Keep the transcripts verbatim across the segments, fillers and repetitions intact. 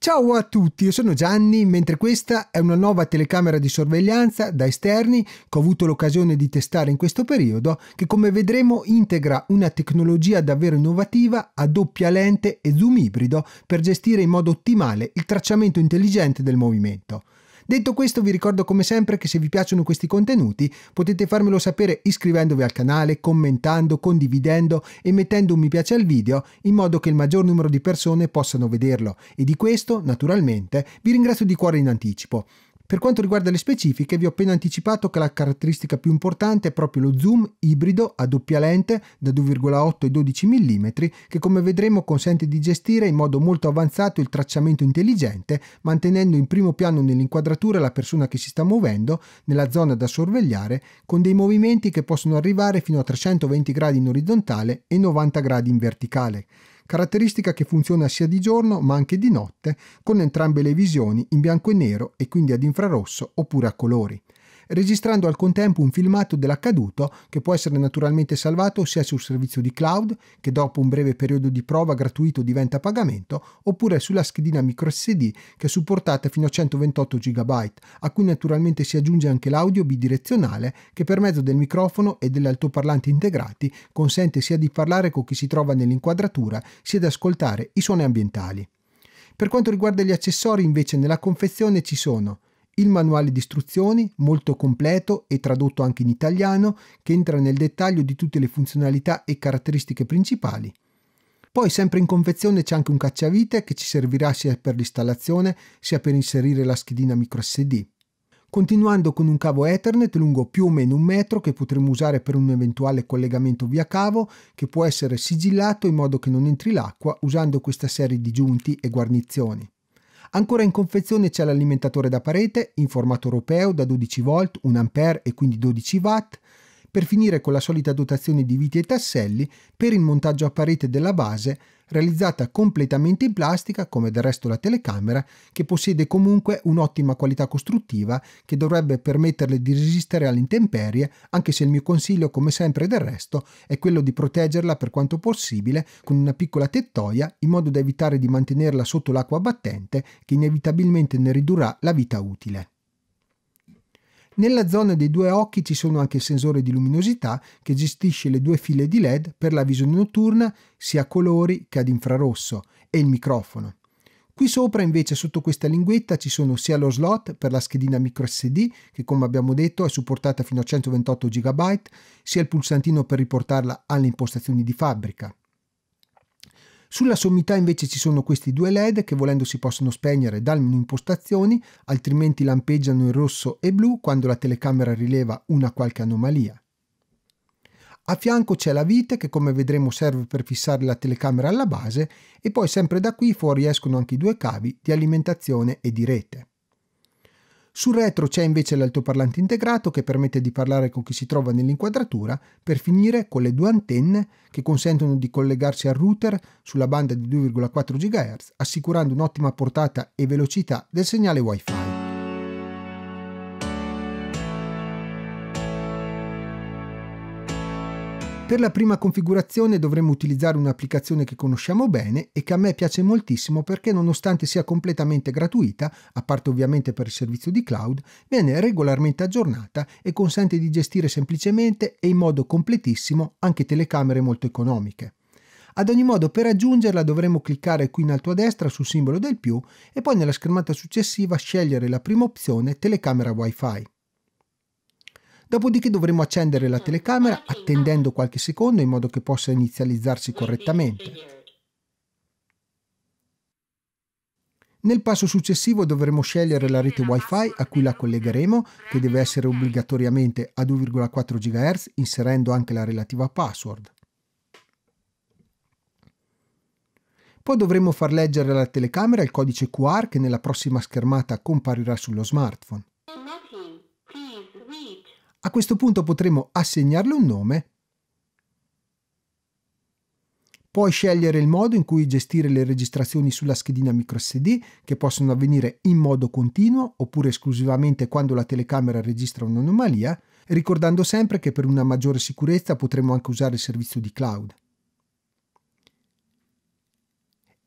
Ciao a tutti, io sono Gianni, mentre questa è una nuova telecamera di sorveglianza da esterni che ho avuto l'occasione di testare in questo periodo, che come vedremo integra una tecnologia davvero innovativa a doppia lente e zoom ibrido per gestire in modo ottimale il tracciamento intelligente del movimento. Detto questo, vi ricordo come sempre che se vi piacciono questi contenuti potete farmelo sapere iscrivendovi al canale, commentando, condividendo e mettendo un mi piace al video in modo che il maggior numero di persone possano vederlo, e di questo, naturalmente, vi ringrazio di cuore in anticipo. Per quanto riguarda le specifiche, vi ho appena anticipato che la caratteristica più importante è proprio lo zoom ibrido a doppia lente da due virgola otto e dodici millimetri che, come vedremo, consente di gestire in modo molto avanzato il tracciamento intelligente, mantenendo in primo piano nell'inquadratura la persona che si sta muovendo nella zona da sorvegliare, con dei movimenti che possono arrivare fino a trecentoventi gradi in orizzontale e novanta gradi in verticale. Caratteristica che funziona sia di giorno ma anche di notte, con entrambe le visioni in bianco e nero e quindi ad infrarosso oppure a colori, registrando al contempo un filmato dell'accaduto che può essere naturalmente salvato sia sul servizio di cloud, che dopo un breve periodo di prova gratuito diventa a pagamento, oppure sulla schedina microSD che è supportata fino a centoventotto giga, a cui naturalmente si aggiunge anche l'audio bidirezionale che per mezzo del microfono e degli altoparlanti integrati consente sia di parlare con chi si trova nell'inquadratura sia di ascoltare i suoni ambientali. Per quanto riguarda gli accessori, invece, nella confezione ci sono il manuale di istruzioni, molto completo e tradotto anche in italiano, che entra nel dettaglio di tutte le funzionalità e caratteristiche principali. Poi sempre in confezione c'è anche un cacciavite che ci servirà sia per l'installazione sia per inserire la schedina microSD. Continuando con un cavo Ethernet lungo più o meno un metro che potremo usare per un eventuale collegamento via cavo, che può essere sigillato in modo che non entri l'acqua usando questa serie di giunti e guarnizioni. Ancora in confezione c'è l'alimentatore da parete in formato europeo da dodici volt, un ampere e quindi dodici watt, per finire con la solita dotazione di viti e tasselli per il montaggio a parete della base, realizzata completamente in plastica come del resto la telecamera, che possiede comunque un'ottima qualità costruttiva che dovrebbe permetterle di resistere alle intemperie, anche se il mio consiglio, come sempre del resto, è quello di proteggerla per quanto possibile con una piccola tettoia in modo da evitare di mantenerla sotto l'acqua battente che inevitabilmente ne ridurrà la vita utile. Nella zona dei due occhi ci sono anche il sensore di luminosità che gestisce le due file di L E D per la visione notturna sia a colori che ad infrarosso e il microfono. Qui sopra invece sotto questa linguetta ci sono sia lo slot per la schedina microSD che, come abbiamo detto, è supportata fino a centoventotto giga, sia il pulsantino per riportarla alle impostazioni di fabbrica. Sulla sommità invece ci sono questi due L E D che volendo si possono spegnere dal menu impostazioni, altrimenti lampeggiano in rosso e blu quando la telecamera rileva una qualche anomalia. A fianco c'è la vite che, come vedremo, serve per fissare la telecamera alla base, e poi sempre da qui fuori escono anche i due cavi di alimentazione e di rete. Sul retro c'è invece l'altoparlante integrato che permette di parlare con chi si trova nell'inquadratura, per finire con le due antenne che consentono di collegarsi al router sulla banda di due virgola quattro gigahertz, assicurando un'ottima portata e velocità del segnale Wi-Fi. Per la prima configurazione dovremo utilizzare un'applicazione che conosciamo bene e che a me piace moltissimo perché, nonostante sia completamente gratuita, a parte ovviamente per il servizio di cloud, viene regolarmente aggiornata e consente di gestire semplicemente e in modo completissimo anche telecamere molto economiche. Ad ogni modo, per aggiungerla dovremo cliccare qui in alto a destra sul simbolo del più e poi nella schermata successiva scegliere la prima opzione telecamera Wi-Fi. Dopodiché dovremo accendere la telecamera attendendo qualche secondo in modo che possa inizializzarsi correttamente. Nel passo successivo dovremo scegliere la rete Wi-Fi a cui la collegheremo, che deve essere obbligatoriamente a due virgola quattro gigahertz, inserendo anche la relativa password. Poi dovremo far leggere alla telecamera il codice Q R che nella prossima schermata comparirà sullo smartphone. A questo punto potremo assegnarle un nome, poi scegliere il modo in cui gestire le registrazioni sulla schedina microSD, che possono avvenire in modo continuo oppure esclusivamente quando la telecamera registra un'anomalia, ricordando sempre che per una maggiore sicurezza potremo anche usare il servizio di cloud.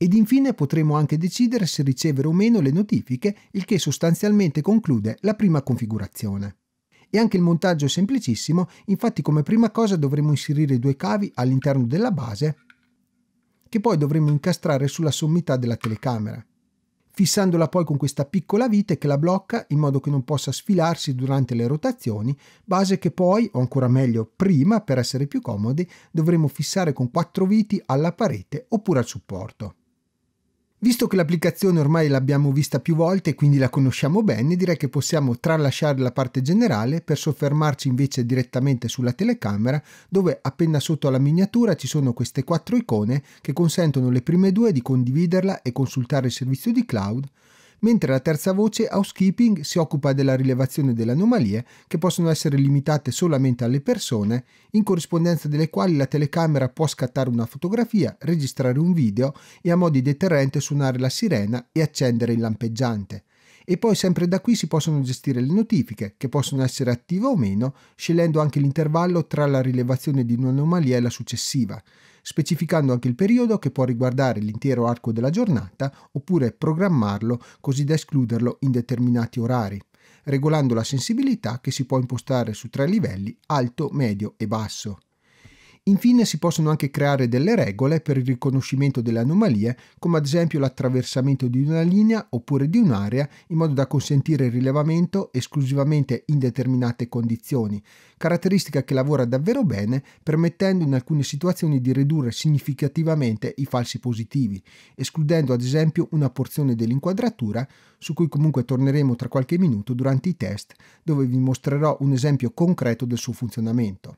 Ed infine potremo anche decidere se ricevere o meno le notifiche, il che sostanzialmente conclude la prima configurazione. E anche il montaggio è semplicissimo, infatti come prima cosa dovremo inserire due cavi all'interno della base che poi dovremo incastrare sulla sommità della telecamera, fissandola poi con questa piccola vite che la blocca in modo che non possa sfilarsi durante le rotazioni, base che poi, o ancora meglio prima per essere più comodi, dovremo fissare con quattro viti alla parete oppure al supporto. Visto che l'applicazione ormai l'abbiamo vista più volte e quindi la conosciamo bene, direi che possiamo tralasciare la parte generale per soffermarci invece direttamente sulla telecamera, dove appena sotto alla miniatura ci sono queste quattro icone che consentono le prime due di condividerla e consultare il servizio di cloud, mentre la terza voce, Housekeeping, si occupa della rilevazione delle anomalie che possono essere limitate solamente alle persone, in corrispondenza delle quali la telecamera può scattare una fotografia, registrare un video e a mo' di deterrente suonare la sirena e accendere il lampeggiante. E poi sempre da qui si possono gestire le notifiche, che possono essere attive o meno, scegliendo anche l'intervallo tra la rilevazione di un'anomalia e la successiva, specificando anche il periodo che può riguardare l'intero arco della giornata oppure programmarlo così da escluderlo in determinati orari, regolando la sensibilità che si può impostare su tre livelli: alto, medio e basso. Infine si possono anche creare delle regole per il riconoscimento delle anomalie, come ad esempio l'attraversamento di una linea oppure di un'area, in modo da consentire il rilevamento esclusivamente in determinate condizioni, caratteristica che lavora davvero bene, permettendo in alcune situazioni di ridurre significativamente i falsi positivi, escludendo ad esempio una porzione dell'inquadratura, su cui comunque torneremo tra qualche minuto durante i test, dove vi mostrerò un esempio concreto del suo funzionamento.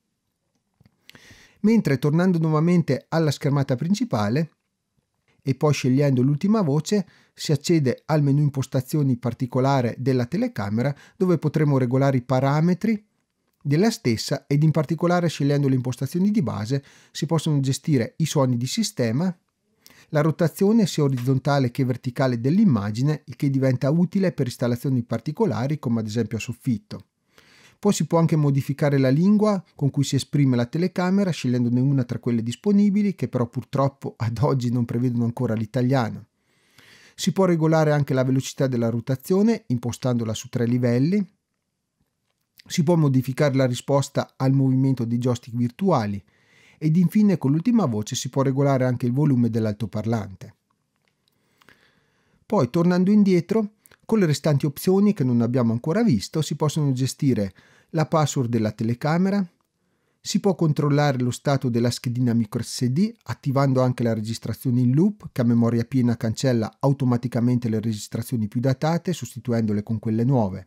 Mentre tornando nuovamente alla schermata principale e poi scegliendo l'ultima voce si accede al menu impostazioni particolare della telecamera, dove potremo regolare i parametri della stessa ed in particolare scegliendo le impostazioni di base si possono gestire i suoni di sistema, la rotazione sia orizzontale che verticale dell'immagine, il che diventa utile per installazioni particolari come ad esempio a soffitto. Poi si può anche modificare la lingua con cui si esprime la telecamera, scegliendone una tra quelle disponibili, che però purtroppo ad oggi non prevedono ancora l'italiano. Si può regolare anche la velocità della rotazione, impostandola su tre livelli. Si può modificare la risposta al movimento dei joystick virtuali. Ed infine, con l'ultima voce, si può regolare anche il volume dell'altoparlante. Poi, tornando indietro, con le restanti opzioni che non abbiamo ancora visto, si possono gestire la password della telecamera, si può controllare lo stato della schedina microSD attivando anche la registrazione in loop che a memoria piena cancella automaticamente le registrazioni più datate sostituendole con quelle nuove.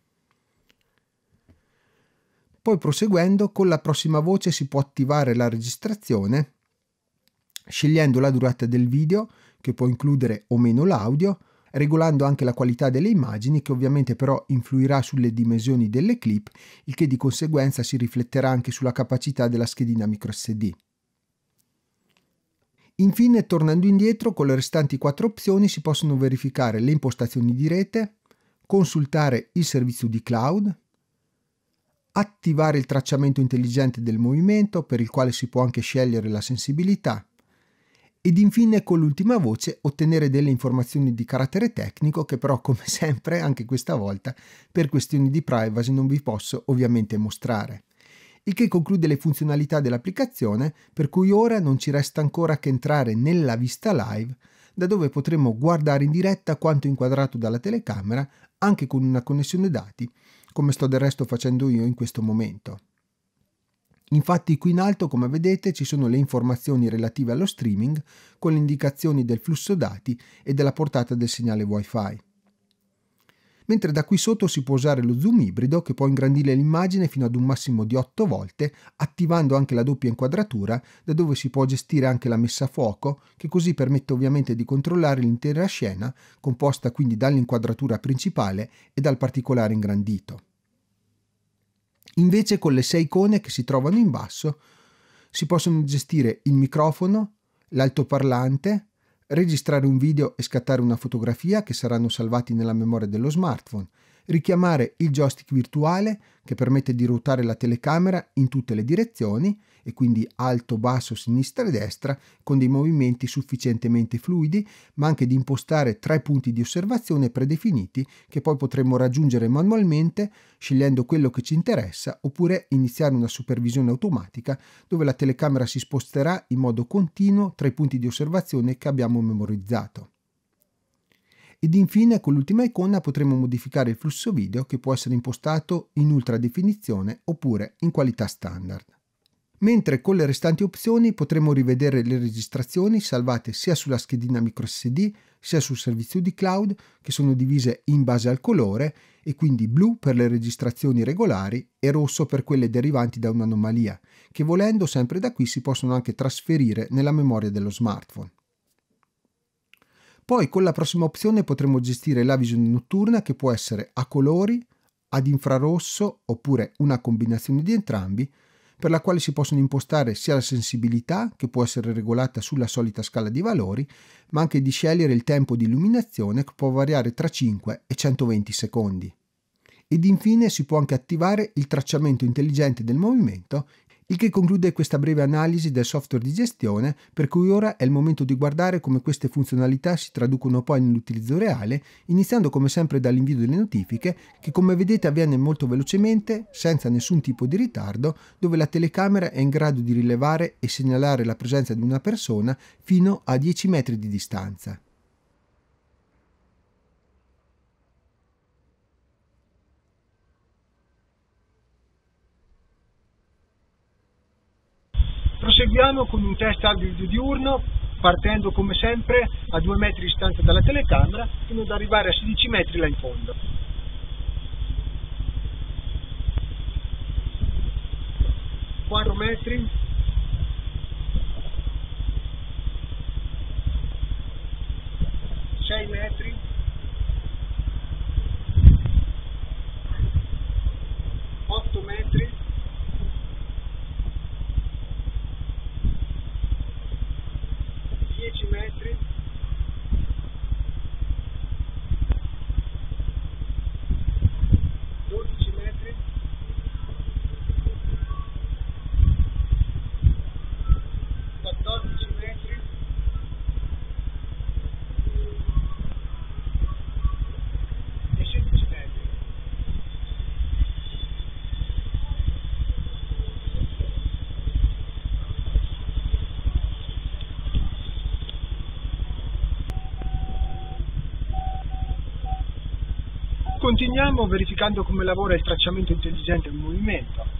Poi proseguendo, con la prossima voce si può attivare la registrazione scegliendo la durata del video che può includere o meno l'audio, regolando anche la qualità delle immagini che ovviamente però influirà sulle dimensioni delle clip, il che di conseguenza si rifletterà anche sulla capacità della schedina microSD. Infine, tornando indietro, con le restanti quattro opzioni si possono verificare le impostazioni di rete, consultare il servizio di cloud, attivare il tracciamento intelligente del movimento, per il quale si può anche scegliere la sensibilità, ed infine con l'ultima voce ottenere delle informazioni di carattere tecnico che però come sempre anche questa volta per questioni di privacy non vi posso ovviamente mostrare. Il che conclude le funzionalità dell'applicazione, per cui ora non ci resta ancora che entrare nella vista live, da dove potremo guardare in diretta quanto inquadrato dalla telecamera anche con una connessione dati, come sto del resto facendo io in questo momento. Infatti qui in alto, come vedete, ci sono le informazioni relative allo streaming con le indicazioni del flusso dati e della portata del segnale Wi-Fi. Mentre da qui sotto si può usare lo zoom ibrido che può ingrandire l'immagine fino ad un massimo di otto volte, attivando anche la doppia inquadratura, da dove si può gestire anche la messa a fuoco, che così permette ovviamente di controllare l'intera scena, composta quindi dall'inquadratura principale e dal particolare ingrandito. Invece con le sei icone che si trovano in basso si possono gestire il microfono, l'altoparlante, registrare un video e scattare una fotografia che saranno salvati nella memoria dello smartphone, richiamare il joystick virtuale che permette di ruotare la telecamera in tutte le direzioni e quindi alto, basso, sinistra e destra con dei movimenti sufficientemente fluidi, ma anche di impostare tre punti di osservazione predefiniti che poi potremo raggiungere manualmente scegliendo quello che ci interessa, oppure iniziare una supervisione automatica dove la telecamera si sposterà in modo continuo tra i punti di osservazione che abbiamo memorizzato. Ed infine con l'ultima icona potremo modificare il flusso video che può essere impostato in ultra definizione oppure in qualità standard. Mentre con le restanti opzioni potremo rivedere le registrazioni salvate sia sulla schedina microSD sia sul servizio di cloud, che sono divise in base al colore, e quindi blu per le registrazioni regolari e rosso per quelle derivanti da un'anomalia, che volendo sempre da qui si possono anche trasferire nella memoria dello smartphone. Poi con la prossima opzione potremo gestire la visione notturna, che può essere a colori, ad infrarosso oppure una combinazione di entrambi, per la quale si possono impostare sia la sensibilità, che può essere regolata sulla solita scala di valori, ma anche di scegliere il tempo di illuminazione, che può variare tra cinque e centoventi secondi. Ed infine si può anche attivare il tracciamento intelligente del movimento, il che conclude questa breve analisi del software di gestione, per cui ora è il momento di guardare come queste funzionalità si traducono poi nell'utilizzo reale, iniziando come sempre dall'invio delle notifiche, che come vedete avviene molto velocemente, senza nessun tipo di ritardo, dove la telecamera è in grado di rilevare e segnalare la presenza di una persona fino a dieci metri di distanza. Proseguiamo con un test audio diurno, partendo come sempre a due metri di distanza dalla telecamera fino ad arrivare a sedici metri là in fondo. quattro metri, sei metri, otto metri, dieci metri, dodici metri, quattordici metri, e sedici metri. Continuiamo verificando come lavora il tracciamento intelligente del movimento.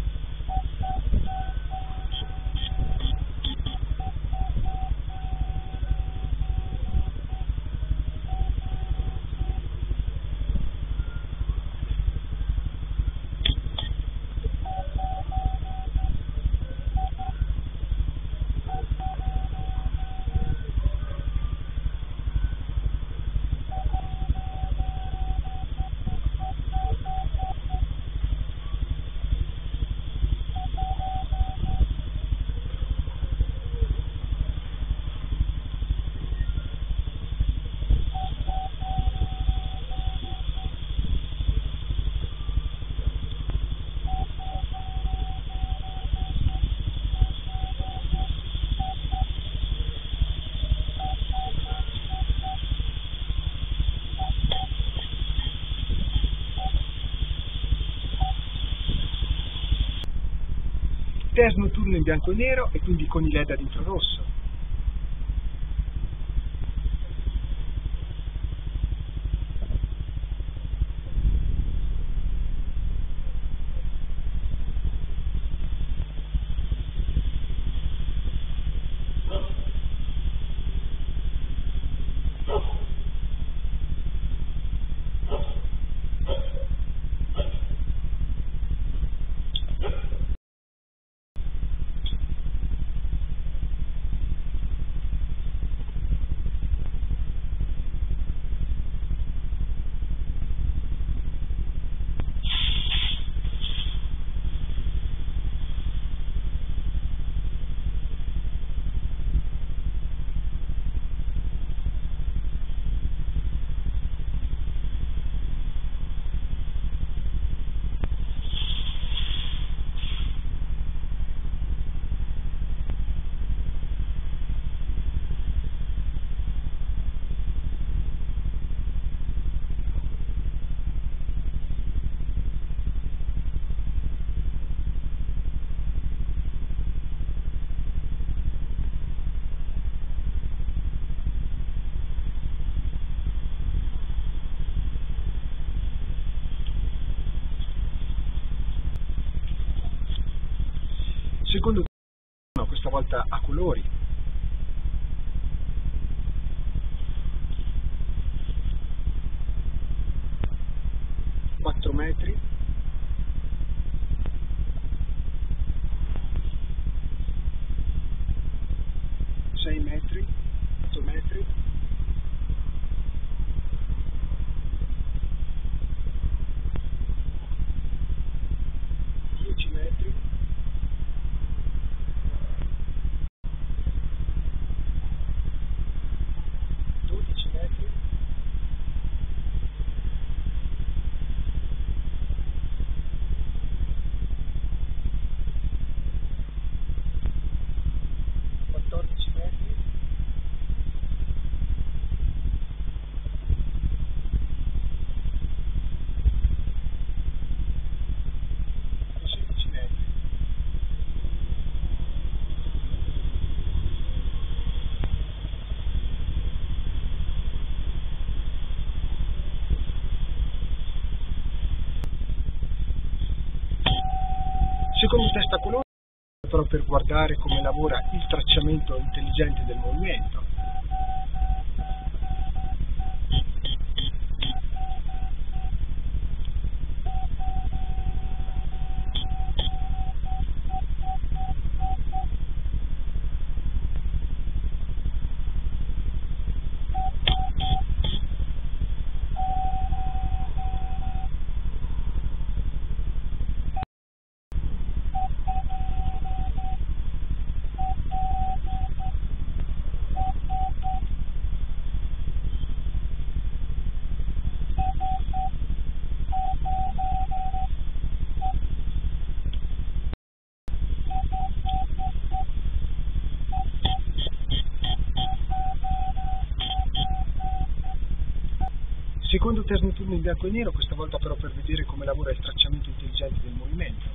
Test notturno in bianco e nero e quindi con i led ad infrarosso. Secondo no, questa volta a colori. quattro metri. sei metri. otto metri. dieci metri. dodici metri. quattordici metri. sedici metri. Secondo test a colori, però, per guardare come lavora il tracciamento intelligente del movimento. Secondo test notturno in bianco e nero, questa volta però per vedere come lavora il tracciamento intelligente del movimento.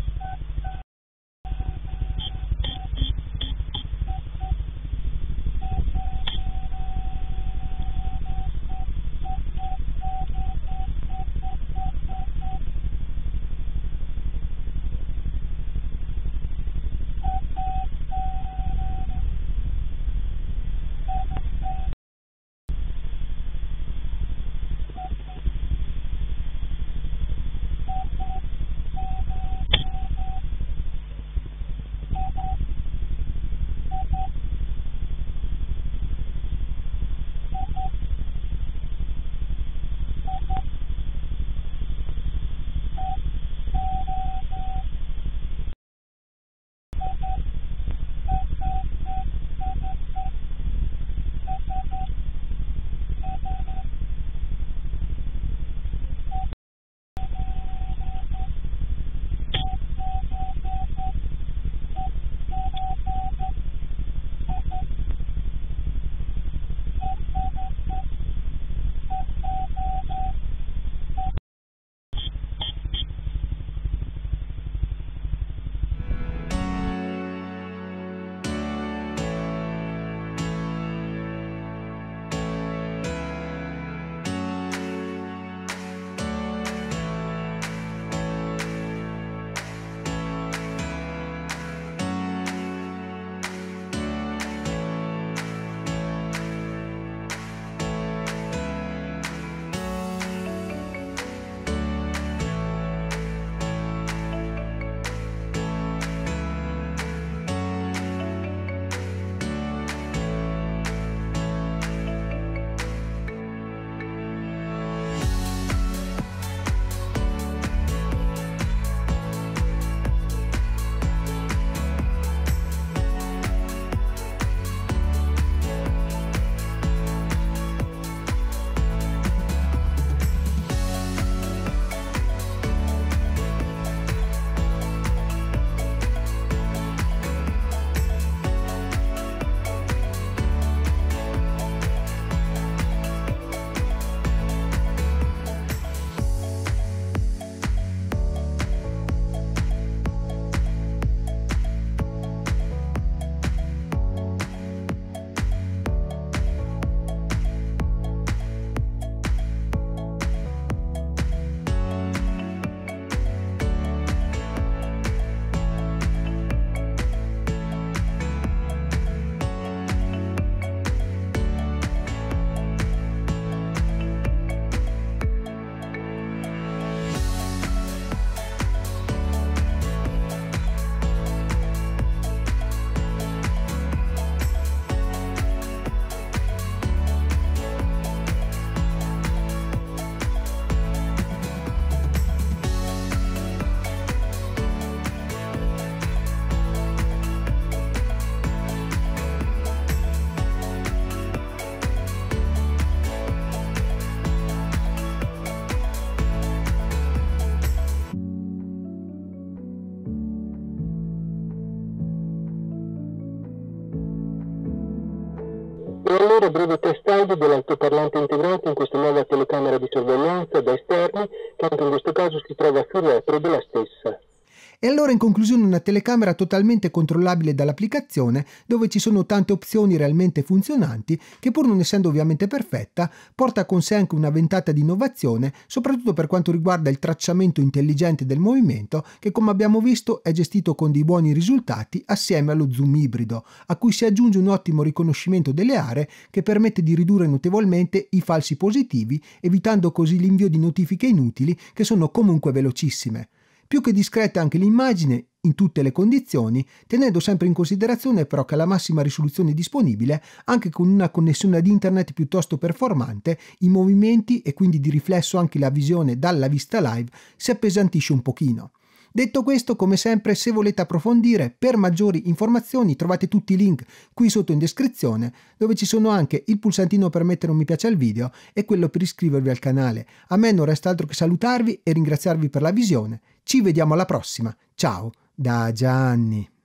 ora breve test audio dell'altoparlante integrato in questa nuova telecamera di sorveglianza da esterni, che anche in questo caso si trova sul retro della stessa. E allora in conclusione una telecamera totalmente controllabile dall'applicazione, dove ci sono tante opzioni realmente funzionanti, che pur non essendo ovviamente perfetta, porta con sé anche una ventata di innovazione, soprattutto per quanto riguarda il tracciamento intelligente del movimento, che come abbiamo visto è gestito con dei buoni risultati assieme allo zoom ibrido, a cui si aggiunge un ottimo riconoscimento delle aree che permette di ridurre notevolmente i falsi positivi, evitando così l'invio di notifiche inutili che sono comunque velocissime. Più che discreta anche l'immagine in tutte le condizioni, tenendo sempre in considerazione però che alla massima risoluzione disponibile, anche con una connessione ad internet piuttosto performante, i movimenti e quindi di riflesso anche la visione dalla vista live si appesantisce un pochino. Detto questo, come sempre, se volete approfondire, per maggiori informazioni trovate tutti i link qui sotto in descrizione, dove ci sono anche il pulsantino per mettere un mi piace al video e quello per iscrivervi al canale. A me non resta altro che salutarvi e ringraziarvi per la visione. Ci vediamo alla prossima. Ciao da Gianni.